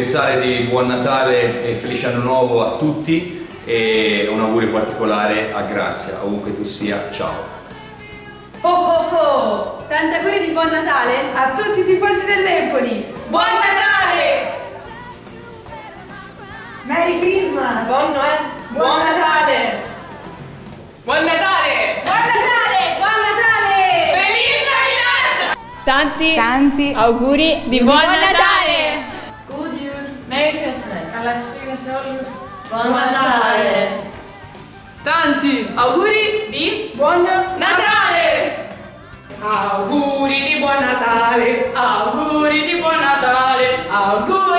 universale di buon Natale e felice anno nuovo a tutti e un augurio particolare a Grazia, ovunque tu sia, ciao! Oh oh oh! Tanti auguri di buon Natale a tutti i tifosi dell'Empoli! Buon Natale! Merry Christmas! Buon Natale! Buon Natale! Buon Natale! Buon Natale! Feliz Navidad! Tanti auguri di buon Natale! Good year! Merry Christmas! Buon Natale! Tanti auguri di buon Natale! Auguri di buon Natale! Auguri di buon Natale! Auguri!